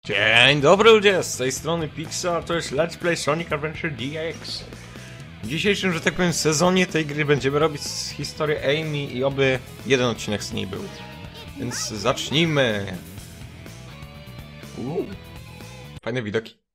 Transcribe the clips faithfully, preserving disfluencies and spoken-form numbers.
Dzień dobry ludzie, z tej strony Pixar, to jest Let's Play Sonic Adventure D X. W dzisiejszym, że tak powiem, sezonie tej gry będziemy robić historię Amy i oby jeden odcinek z niej był. Więc zacznijmy! Uuu, fajne widoki.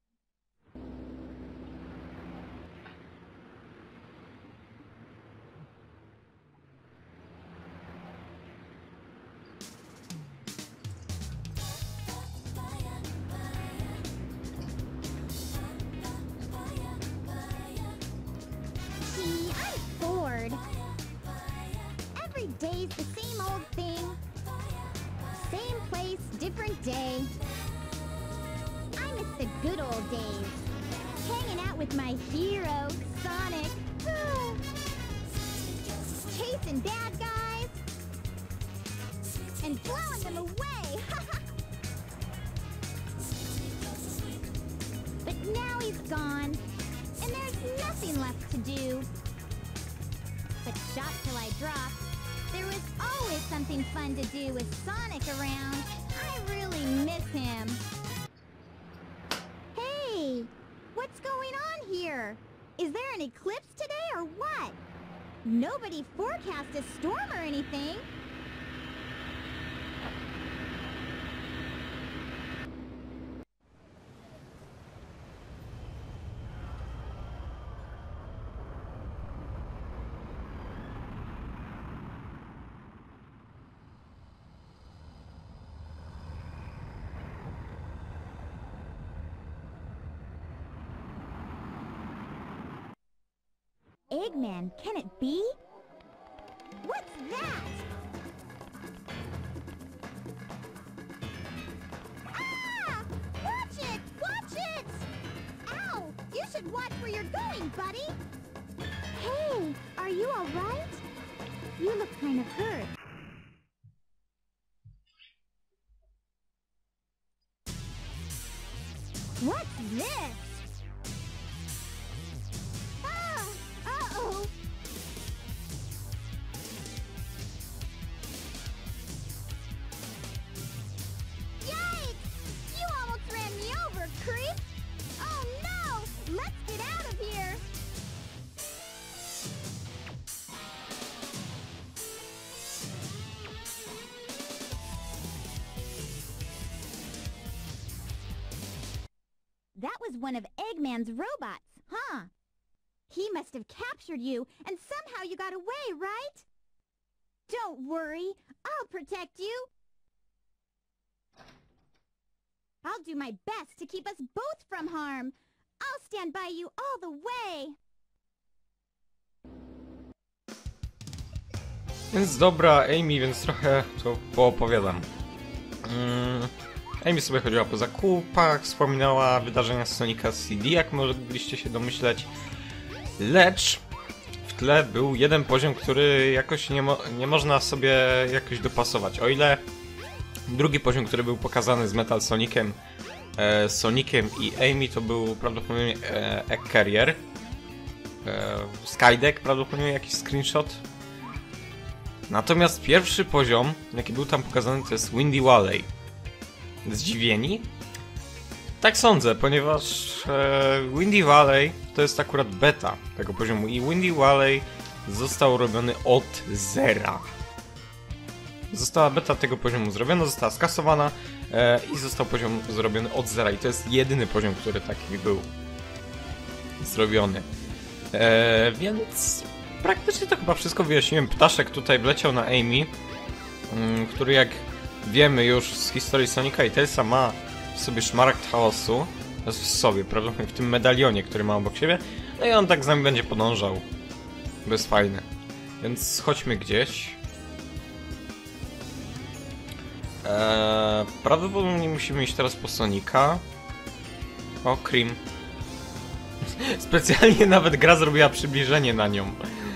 Day's the same old thing. Same place, different day. I miss the good old days. Hanging out with my hero, Sonic. Chasing bad guys. And blowing them away. But now he's gone. And there's nothing left to do. But shot till I drop. There was always something fun to do with Sonic around. I really miss him. Hey, what's going on here? Is there an eclipse today or what? Nobody forecast a storm or anything. Eggman, can it be? What's that? Ah! Watch it! Watch it! Ow! You should watch where you're going, buddy! Hey, are you all right? You look kind of hurt. What's this? Uh-oh! Yikes! You almost ran me over, creep! Oh no! Let's get out of here! That was one of Eggman's robots, huh? He must have captured you, and somehow you got away, right? Don't worry, I'll protect you. I'll do my best to keep us both from harm. I'll stand by you all the way. Więc dobra, Amy, więc trochę to poopowiadam. Mm, Amy sobie chodziła po zakupach, wspominała wydarzenia z Sonica C D, jak mogliście się domyśleć. Lecz w tle był jeden poziom, który jakoś nie, mo nie można sobie jakoś dopasować. O ile drugi poziom, który był pokazany z Metal Sonicem, e, Sonicem i Amy, to był prawdopodobnie e, Egg Carrier. E, Skydeck, prawdopodobnie jakiś screenshot. Natomiast pierwszy poziom, jaki był tam pokazany, to jest Windy Valley. Zdziwieni? Tak sądzę, ponieważ e, Windy Valley to jest akurat beta tego poziomu i Windy Valley został robiony od zera. Została beta tego poziomu zrobiona, została skasowana e, i został poziom zrobiony od zera i to jest jedyny poziom, który taki był zrobiony. E, więc praktycznie to chyba wszystko wyjaśniłem. Ptaszek tutaj wleciał na Amy, m, który jak wiemy już z historii Sonika i Tailsa ma w sobie szmaragd chaosu, w sobie, prawdopodobnie w tym medalionie, który ma obok siebie, no i on tak z nami będzie podążał. To jest fajne. Więc chodźmy gdzieś. Eee, prawdopodobnie musimy iść teraz po Sonika. O, Cream. Specjalnie nawet gra zrobiła przybliżenie na nią.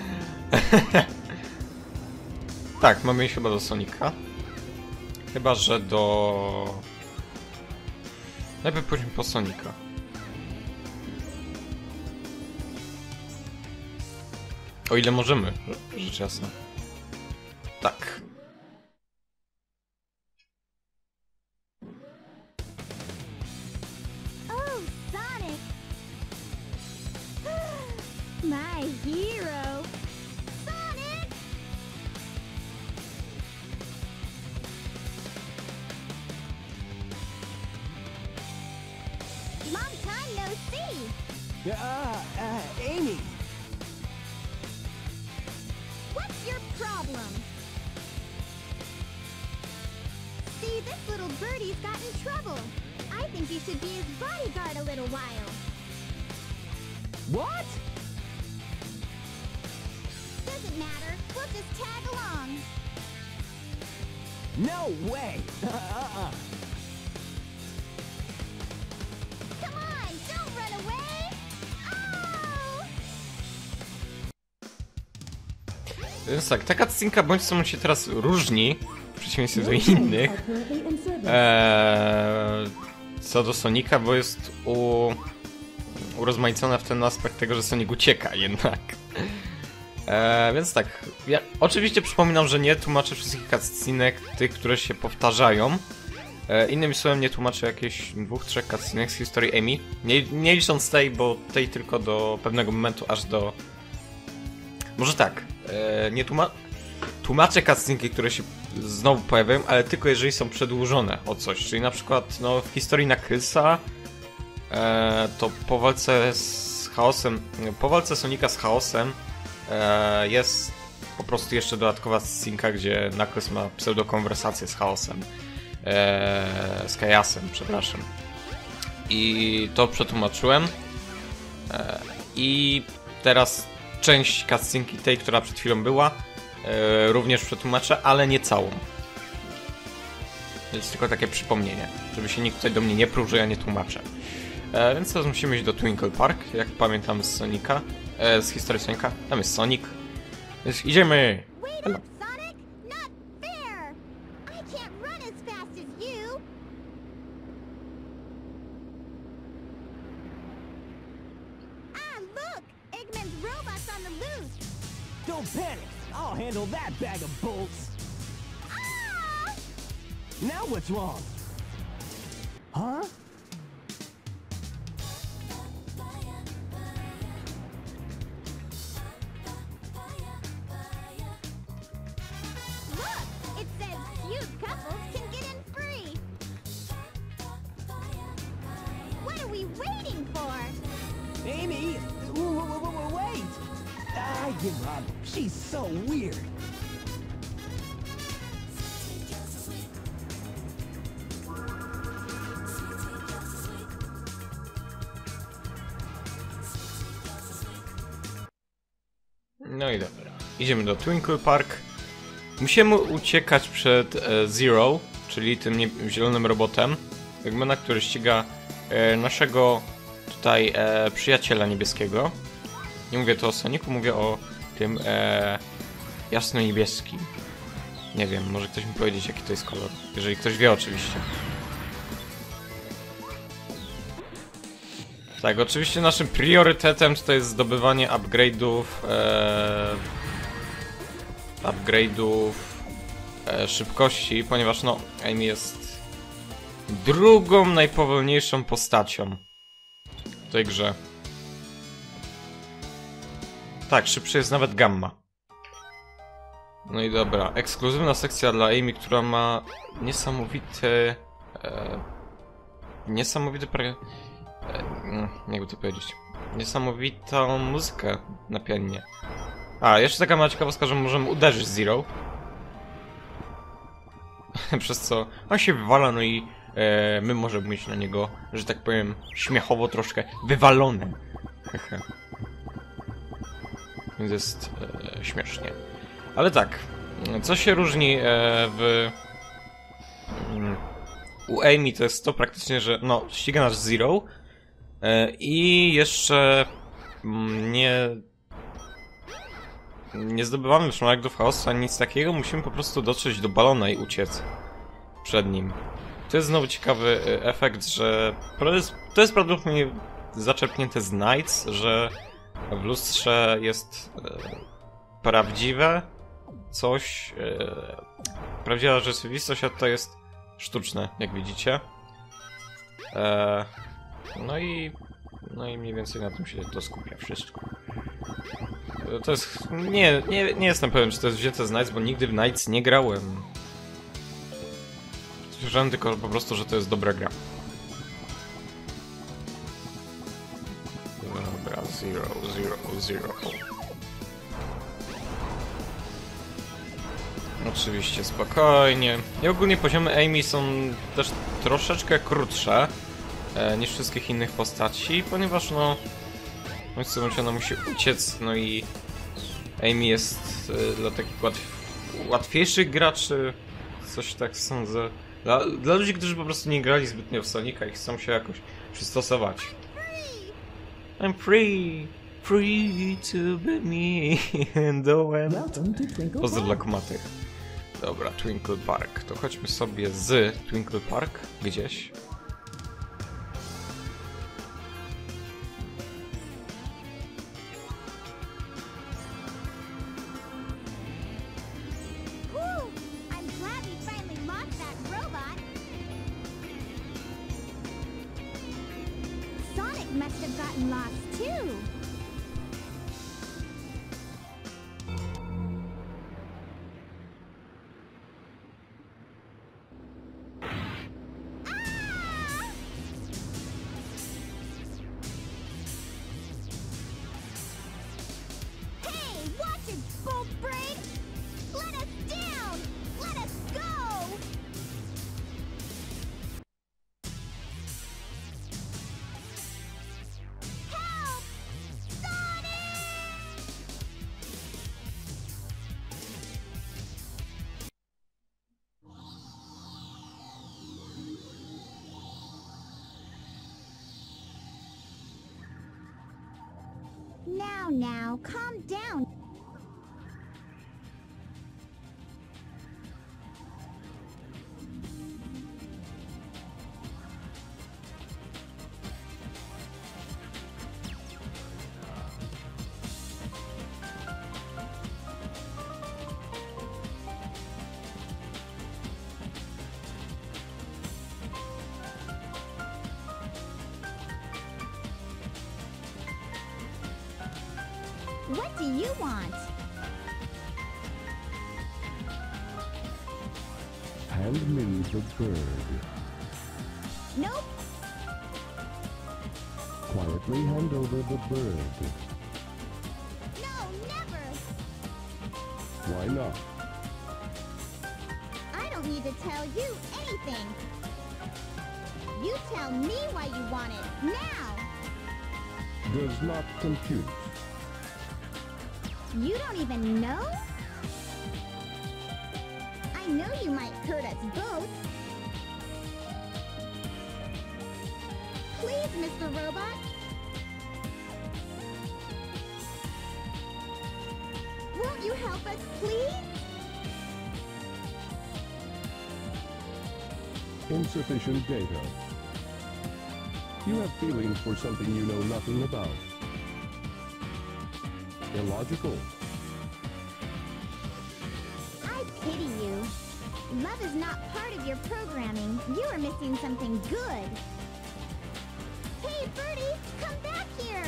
Tak, mamy iść chyba do Sonika. Chyba, że do... Najpierw pójdźmy po Sonika. O ile możemy, rzecz jasna. Tak. My hero, Sonic! Long time no see! Uh, uh, Amy! What's your problem? See, this little birdie's got in trouble. I think you should be his bodyguard a little while. What? Doesn't matter. We'll just tag along. No way! Uh-uh. Come on, don't run away! Oh! Więc tak, ta cutscenka bądź co się teraz różni, w przeciwieństwie do innych, eee, co do Sonika, bo jest u... urozmaicona w ten aspekt tego, że Sonic ucieka jednak. Eee, więc tak, ja oczywiście przypominam, że nie tłumaczę wszystkich cutscenek, tych, które się powtarzają. Eee, innym słowem nie tłumaczę jakieś dwóch, trzech cutscenek z historii Amy. Nie, nie licząc tej, bo tej tylko do pewnego momentu, aż do... Może tak, eee, nie tłuma... tłumaczę cutscenki, które się znowu pojawiają, ale tylko jeżeli są przedłużone o coś. Czyli na przykład, no, w historii Knucklesa e, to po walce z chaosem, po walce Sonika z chaosem e, jest po prostu jeszcze dodatkowa scenka, gdzie Knuckles ma pseudokonwersację z chaosem. E, z Chaosem, przepraszam. I to przetłumaczyłem. E, I teraz część cutscenki tej, która przed chwilą była, e, również przetłumaczę, ale nie całą. Więc tylko takie przypomnienie, żeby się nikt tutaj do mnie nie pruł, że ja nie tłumaczę. E, więc teraz musimy iść do Twinkle Park, jak pamiętam z Sonika, e, z historii Sonika. Tam jest Sonic. Więc idziemy! Wait up, Sonic! Not fair! I can't run as fast as you! Ah, look! Eggman's robot's on the loose! Don't panic! I'll handle that bag of bolts! Ah! Now what's wrong? Huh? Look! It says cute couples can get in free! What are we waiting for? Amy! w- w- w- Wait! I give up. She's so weird. No i dobra. Idziemy do Twinkle Park. Musimy uciekać przed e, Zero, czyli tym nie, zielonym robotem, Eggmana, który ściga e, naszego tutaj e, przyjaciela niebieskiego. Nie mówię tu o Sonicu, mówię o tym e, jasno-niebieskim. Nie wiem, może ktoś mi powiedzieć, jaki to jest kolor. Jeżeli ktoś wie, oczywiście. Tak, oczywiście naszym priorytetem to jest zdobywanie upgrade'ów, e, upgrade'ów e, szybkości, ponieważ no, Amy jest drugą najpowolniejszą postacią w tej grze. Tak, szybszy jest nawet Gamma. No i dobra, ekskluzywna sekcja dla Amy, która ma niesamowity... E, niesamowity... Pre... jakby to powiedzieć, niesamowitą muzykę na pianinie. A, jeszcze taka mała ciekawostka, że możemy uderzyć Zero. Przez co on się wywala, no i e, my możemy mieć na niego, że tak powiem, śmiechowo troszkę wywalone. Więc jest e, śmiesznie. Ale tak, co się różni e, w... Mm, u Amy to jest to praktycznie, że no, ściga nasz Zero, i jeszcze nie nie zdobywamy szmaragdów chaosu ani nic takiego, musimy po prostu dotrzeć do balona i uciec przed nim. To jest znowu ciekawy efekt, że to jest, to jest prawdopodobnie zaczerpnięte z Nights, że w lustrze jest e, prawdziwe coś, e, prawdziwa rzeczywistość, a to jest sztuczne, jak widzicie. E, No i, no i mniej więcej na tym się to skupia wszystko. To jest... Nie, nie, nie jestem pewien, czy to jest wzięte z Nights, bo nigdy w Nights nie grałem. Słyszałem tylko po prostu, że to jest dobra gra. Dobra, zero, zero, zero. Oczywiście, spokojnie. I ogólnie poziomy Amy są też troszeczkę krótsze e, niż wszystkich innych postaci, ponieważ no... w końcu ona musi uciec, no i Amy jest e, dla takich łatw łatwiejszych graczy, coś tak sądzę. Dla, dla ludzi, którzy po prostu nie grali zbytnio w Sonika i chcą się jakoś przystosować. I'm free, free to be me and the Pozdro dla kumatych. Dobra, Twinkle Park. To chodźmy sobie z Twinkle Park gdzieś. Whew! I'm glad we finally lost that robot. Sonic must have gotten lost too. Hey, watch it, Bolt Brain! Let us down! Let us go! Help! Sonic! Now, now, calm down. What do you want? Hand me the bird. Nope. Quietly hand over the bird. No, never. Why not? I don't need to tell you anything. You tell me why you want it now. Does not compute. You don't even know? I know you might hurt us both. Please, Mister Robot. Won't you help us, please? Insufficient data. You have feelings for something you know nothing about. Illogical. I pity you. Love is not part of your programming. You are missing something good. Hey, Birdie, come back here.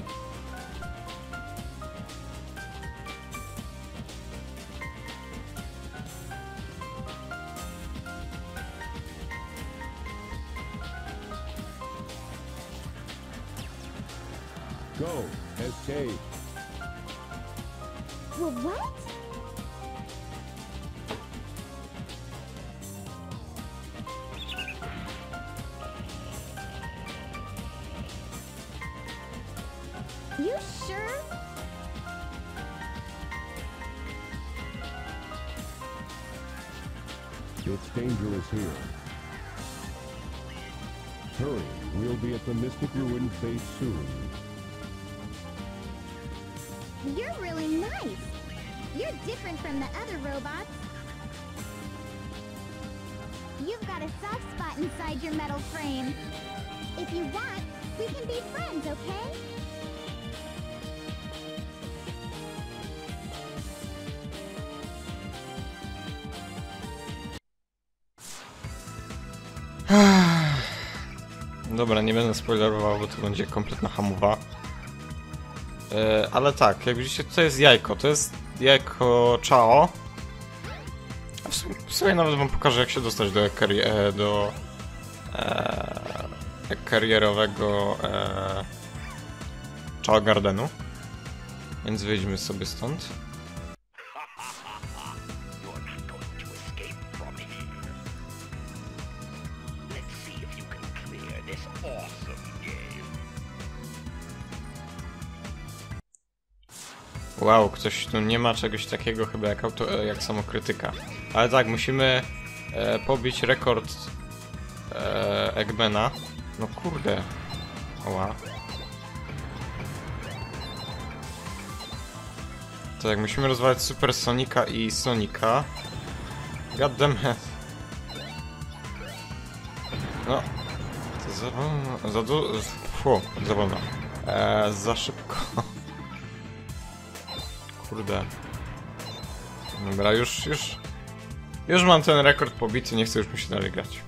Go. Escape. Well, what? You sure? It's dangerous here. Hurry. We'll be at the Mystic Ruin base soon. You're really nice. You're different from the other robots. You've got a soft spot inside your metal frame. If you want, we can be friends, okay? Dobra, nie będę spoilerował, bo to będzie kompletna hamowa. E, ale tak, jak widzicie, to jest jajko. To jest jajko Chao. A w sumie, w sumie nawet wam pokażę, jak się dostać do ekari e, do e, karierowego e, Chao Gardenu. Więc wyjdźmy sobie stąd. Wow, ktoś tu nie ma czegoś takiego chyba jak, auto, jak samokrytyka. Ale tak, musimy e, pobić rekord e, Eggmana. No kurde. Oła. Tak, musimy rozwalać Super Sonika i Sonika. Goddammit. No. To za wolno. Za du... Fu, za wolno. E, za szybko. Kurde. Dobra, już, już... Już mam ten rekord pobity, nie chcę już mi się dalej grać.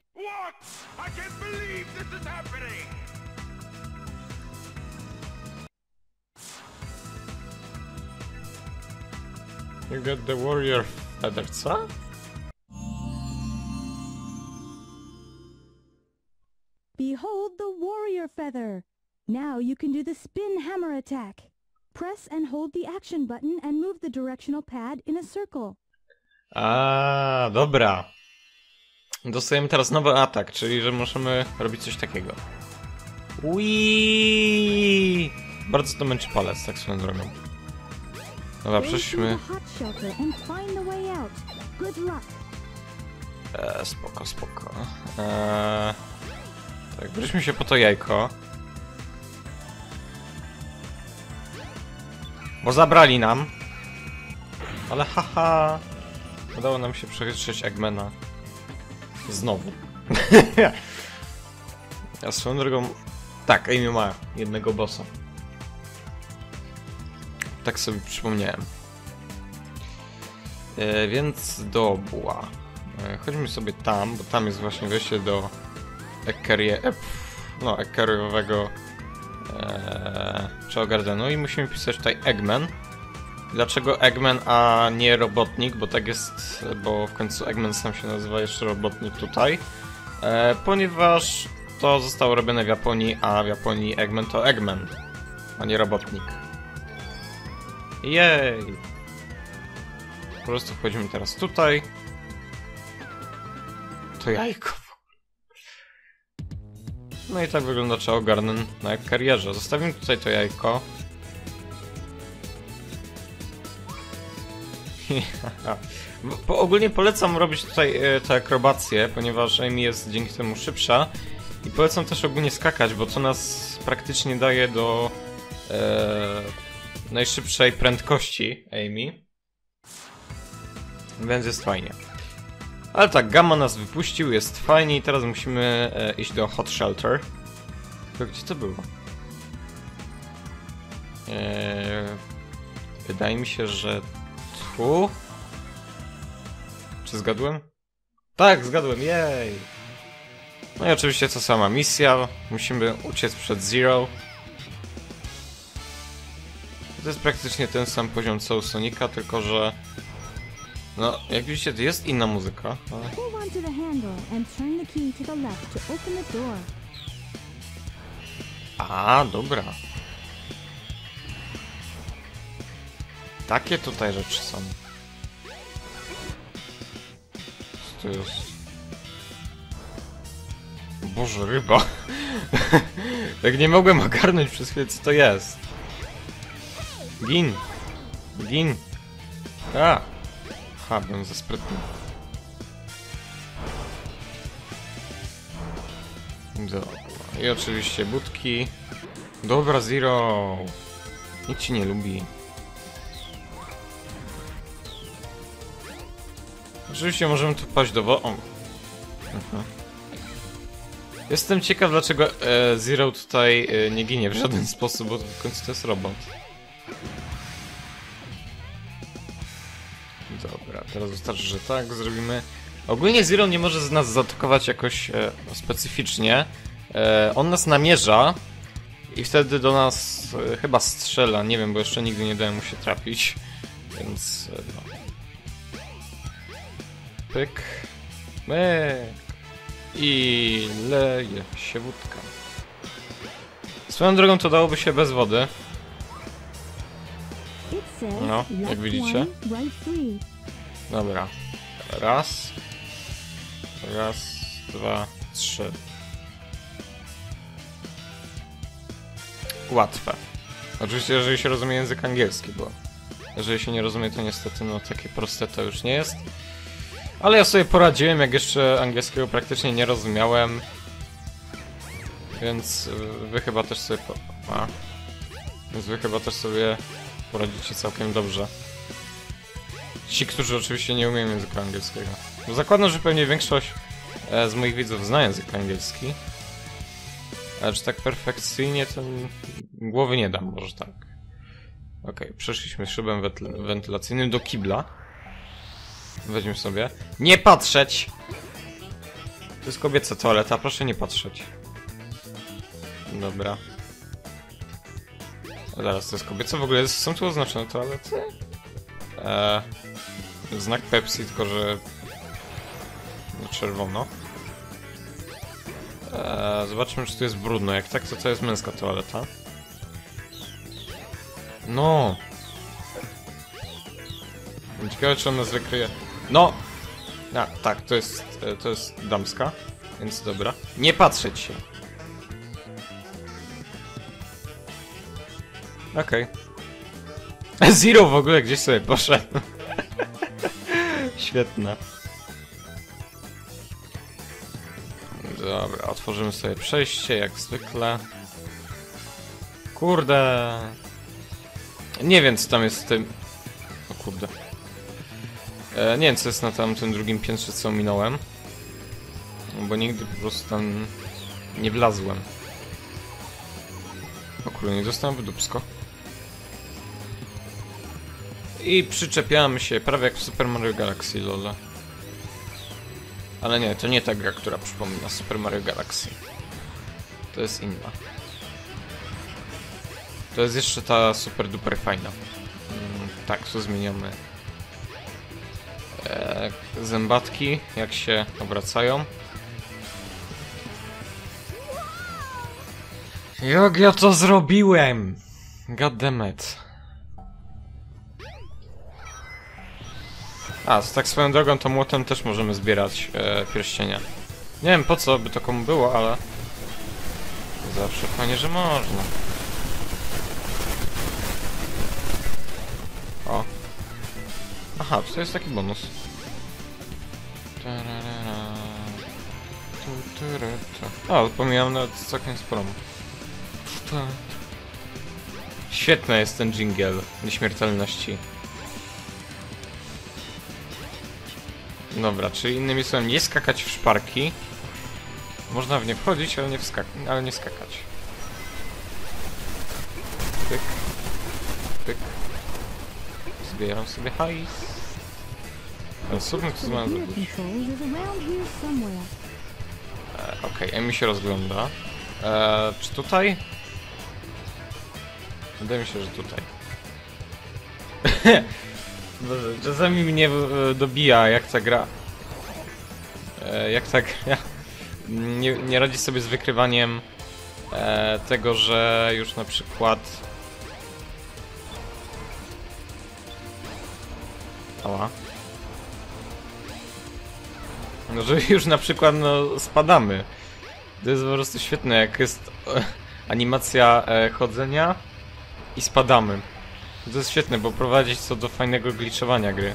You got the warrior feather, co? Behold the warrior feather! Now you can do the spin hammer attack. Press and hold the action button and move the directional pad in a circle. A, dobra. Dostajemy teraz nowy atak, czyli że możemy robić coś takiego. Wii! Bardzo to męczy palec, tak swoją drogą. Dobra, przeszliśmy. Eee, spoko, spoko. Eee, tak, wróćmy się po to jajko. Bo zabrali nam. Ale haha. Udało nam się przechytrzyć Eggmana. Znowu. Ja swoją drogą... Tak, Amy ma jednego bossa. Tak sobie przypomniałem. E, więc dobra. E, chodźmy sobie tam, bo tam jest właśnie wejście do Ekkerie... E, no, Ekkeriowego e, Chao Gardenu i musimy pisać tutaj Eggman. Dlaczego Eggman, a nie robotnik? Bo tak jest, bo w końcu Eggman sam się nazywa jeszcze robotnik tutaj. E, ponieważ to zostało robione w Japonii, a w Japonii Eggman to Eggman, a nie robotnik. Jej! Po prostu wchodzimy teraz tutaj. To jajko. No i tak wygląda Chao Garden na karierze. Zostawimy tutaj to jajko. Po, ogólnie polecam robić tutaj e, te akrobacje, ponieważ Amy jest dzięki temu szybsza. I polecam też ogólnie skakać, bo to nas praktycznie daje do e, najszybszej prędkości Amy. Więc jest fajnie. Ale tak, Gamma nas wypuścił, jest fajnie i teraz musimy e, iść do Hot Shelter. To gdzie to było? E, wydaje mi się, że tu? Czy zgadłem? Tak, zgadłem, jej! No i oczywiście to sama misja. Musimy uciec przed Zero. To jest praktycznie ten sam poziom co u Sonika, tylko że... No, jak widzicie, to jest inna muzyka. Ale... A, dobra. Takie tutaj rzeczy są. Co to jest? Boże, ryba. Tak nie mogłem ogarnąć przez chwilę, co to jest. Gin. Gin. A. Ha, byłem za sprytny. Dobra. I oczywiście budki. Dobra, Zero. Nikt ci nie lubi. Oczywiście możemy tu paść do wody. Aha. Jestem ciekaw, dlaczego e, Zero tutaj e, nie ginie w żaden sposób, bo w końcu to jest robot. Dobra, teraz wystarczy, że tak zrobimy. Ogólnie Zero nie może z nas zaatakować jakoś e, specyficznie. E, on nas namierza I wtedy do nas e, chyba strzela, nie wiem, bo jeszcze nigdy nie dałem mu się trafić. Więc... E, no. Pyk. Myk. I leje się wódka. Swoją drogą to dałoby się bez wody. It says No, jak left widzicie. one, right three. Dobra. Raz. Raz, dwa, trzy. Łatwe. Oczywiście, jeżeli się rozumie język angielski, bo jeżeli się nie rozumie, to niestety no takie proste to już nie jest. Ale ja sobie poradziłem, jak jeszcze angielskiego praktycznie nie rozumiałem. Więc wy chyba też sobie... Po... A. Więc wy chyba też sobie poradzicie całkiem dobrze. Ci, którzy oczywiście nie umieją języka angielskiego. Bo zakładam, że pewnie większość e, z moich widzów zna język angielski. Ale czy tak perfekcyjnie, to głowy nie dam, może tak. Okej, przeszliśmy szybem wentyl wentylacyjnym do kibla. Weźmy sobie. Nie patrzeć! To jest kobieca toaleta, proszę nie patrzeć. Dobra. A zaraz, to jest kobieca? W ogóle jest, są tu oznaczone toalety? Eee, znak Pepsi, tylko że... czerwono. Eee, zobaczmy, czy tu jest brudno. Jak tak, to to jest męska toaleta. No! Ciekawe, czy on nas wykryje. No! A, tak, to jest, to jest damska. Więc dobra. Nie patrzeć się. Okej. Okay. Zero w ogóle gdzieś sobie poszedł. Świetne. Dobra, otworzymy sobie przejście, jak zwykle. Kurde. Nie wiem, co tam jest w tym... O kurde. E, nie wiem, co jest na tamtym drugim piętrze, co minąłem. Bo nigdy po prostu tam nie wlazłem. O kurde, nie dostałem wydupsko. I przyczepiałem się prawie jak w Super Mario Galaxy, lol. Ale nie, to nie ta gra, która przypomina Super Mario Galaxy. To jest inna. To jest jeszcze ta super duper fajna. Mm, tak, tu zmieniamy e, zębatki, jak się obracają. Jak ja to zrobiłem? Goddammit. A, z tak swoją drogą to młotem też możemy zbierać e, pierścienia. Nie wiem po co by to komu było, ale... Zawsze fajnie, że można. O. Aha, to jest taki bonus. O, pomijam nawet całkiem sporo. Świetny jest ten dżingiel nieśmiertelności. Dobra, czyli innymi słowy, nie skakać w szparki. Można w nie wchodzić, ale nie, wskak ale nie skakać. Pyk. Pyk. Zbieram sobie hajs. Ale super, co mam zrobić. E, Okej, okay, Amy się rozgląda. E, czy tutaj? Wydaje mi się, że tutaj. Boże, czasami mnie dobija, jak ta gra... E, jak ta gra... Nie, nie radzi sobie z wykrywaniem e, tego, że już na przykład... Ała. No, że już na przykład no, spadamy. To jest po prostu świetne, jak jest e, animacja e, chodzenia i spadamy. To jest świetne, bo prowadzi to do fajnego glitchowania gry.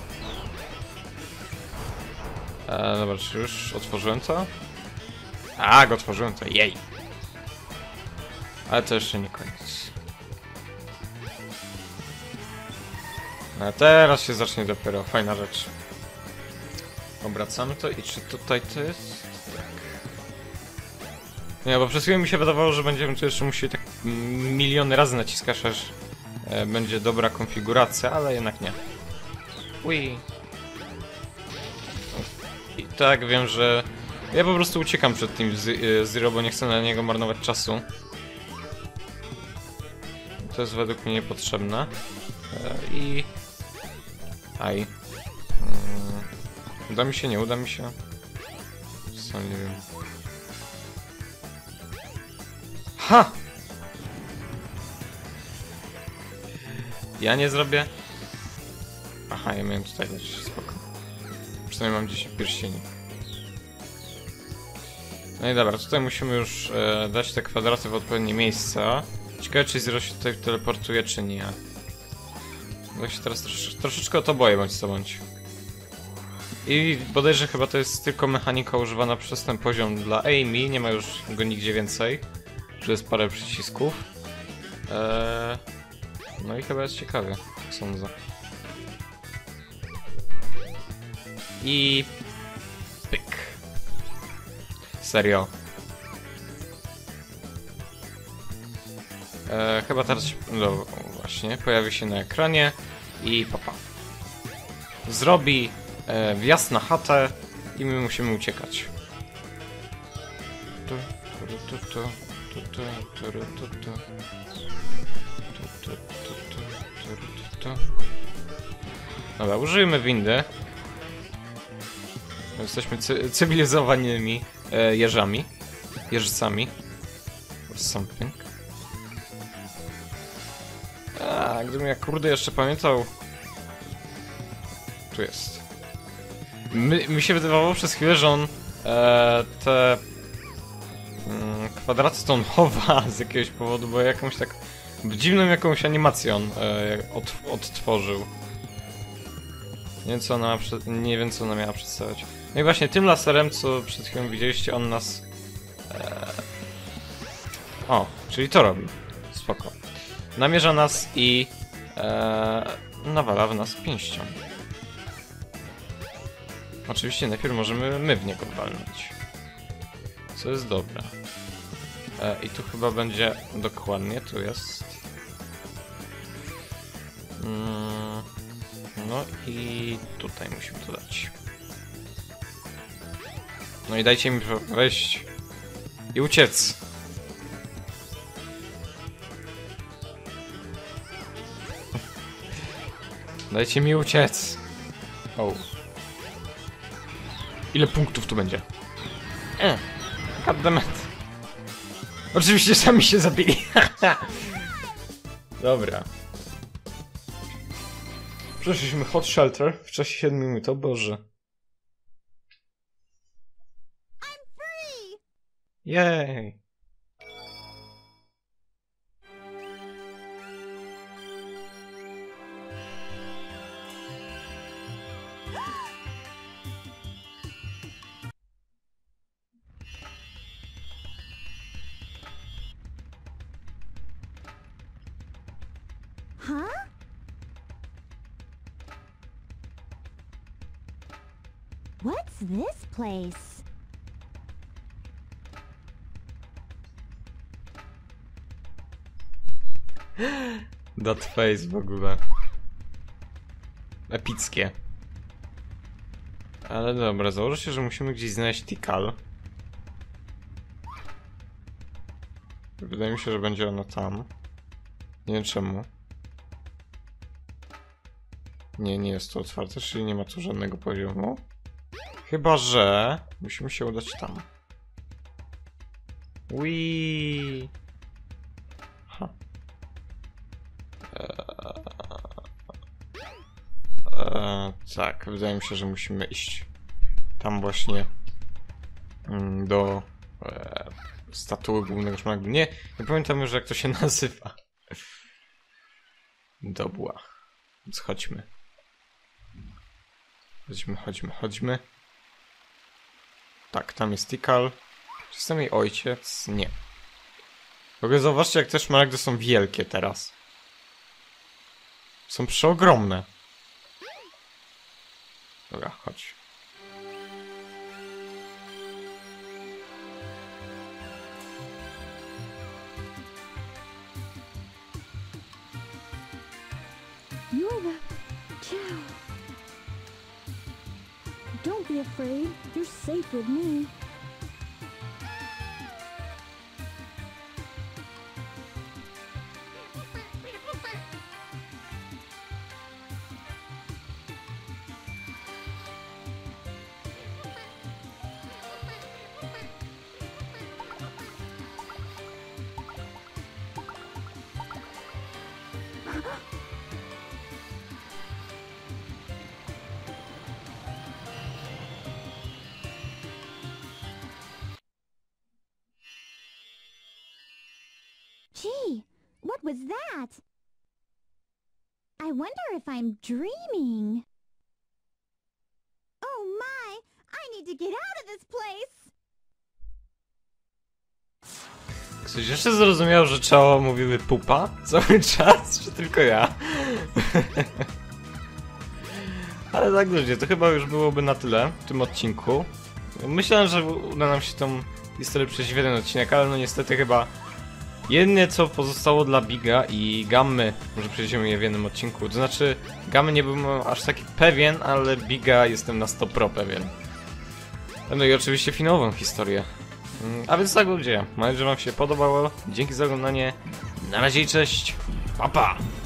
E, dobra, czy już otworzyłem to? A, go otworzyłem to, jej! Ale to jeszcze nie koniec. A teraz się zacznie dopiero, fajna rzecz. Obracamy to i czy tutaj to jest? Tak. Nie, bo przez chwilę mi się wydawało, że będziemy tu jeszcze musieli tak miliony razy naciskać, aż e, będzie dobra konfiguracja, ale jednak nie. Ui. I tak wiem, że ja po prostu uciekam przed tym Zero, bo nie chcę na niego marnować czasu. To jest według mnie niepotrzebne. E, I... Aj. Hmm. Uda mi się, nie uda mi się? Co, nie wiem. Ha! Ja nie zrobię. Aha, ja miałem tutaj dać, spoko. Przynajmniej mam dziesięć pierścieni. No i dobra, tutaj musimy już e, dać te kwadraty w odpowiednie miejsca. Ciekawe, czy Zero się tutaj teleportuje, czy nie. Ja się teraz trosz, troszeczkę o to boję, bądź co bądź. I bodajże chyba to jest tylko mechanika używana przez ten poziom dla Amy, nie ma już go nigdzie więcej. Że jest parę przycisków. Eee, no i chyba jest ciekawie, tak sądzę. I... pyk. Serio. Eee, chyba teraz się... No właśnie, pojawi się na ekranie i papa. Zrobi e, wjazd na chatę i my musimy uciekać. Tu, tu, tu, tu, tu. Tu, tu, tu, tu, tu, tu. Tu, tu, tu, tu, tu, tu. Dobra, użyjmy windy. Jesteśmy cy cywilizowanymi e, jeżami. Jeżycami. Or something. A, gdybym ja kurde jeszcze pamiętał... Tu jest. My, mi się wydawało przez chwilę, że on e, te... kwadraty to on chowa z jakiegoś powodu, bo jakąś tak dziwną jakąś animację on e, od, odtworzył. Nie wiem, co ona, nie wiem, co ona miała przedstawiać. No i właśnie tym laserem, co przed chwilą widzieliście, on nas... E... O, czyli to robi. Spoko. Namierza nas i e... nawala w nas pięścią. Oczywiście najpierw możemy my w niego walnąć. Co jest dobre. E, I tu chyba będzie dokładnie, tu jest. Mm, no i tutaj musimy to dać. No i dajcie mi wejść i uciec. Dajcie mi uciec. O. Ile punktów tu będzie? E, goddammit. Oczywiście sami się zabili. Dobra. Przeszliśmy Hot Shelter w czasie siedmiu minut, o Boże. Jej. Huh? What's this place? That face w ogóle. Epickie. Ale dobra, założę się, że musimy gdzieś znaleźć Tikal. Wydaje mi się, że będzie ona tam. Nie wiem czemu. Nie, nie jest to otwarte, czyli nie ma tu żadnego poziomu. Chyba że musimy się udać tam. Wii. Ha. Eee... Eee, tak, wydaje mi się, że musimy iść tam właśnie mm, do e, statuły głównego szmagu. Nie, nie pamiętam już, jak to się nazywa. Dobra. Więc chodźmy. Chodźmy, chodźmy, chodźmy. Tak, tam jest Tikal. Czy jest tam jej ojciec? Nie. W ogóle zauważcie, jak te szmaragdy są wielkie teraz. Są przeogromne. Dobra, chodź. You're the cow. Don't be afraid. You're safe with me. Gee, what was that? I wonder if I'm dreaming. Oh my! I need to get out of this place! Ktoś jeszcze zrozumiał, że czoło mówiły pupa cały czas, czy tylko ja? Ale tak, ludzie, to chyba już byłoby na tyle w tym odcinku. Myślałem, że uda nam się tą historię przejść w jeden odcinek, ale no niestety chyba jedyne co pozostało dla Biga i Gammy, może przejdziemy je w jednym odcinku. To znaczy, Gammy nie byłem aż taki pewien, ale Biga jestem na sto procent pewien. No i oczywiście finałową historię. A więc tak, ludzie, mam nadzieję, że wam się podobało. Dzięki za oglądanie. Na razie i cześć. Pa, pa!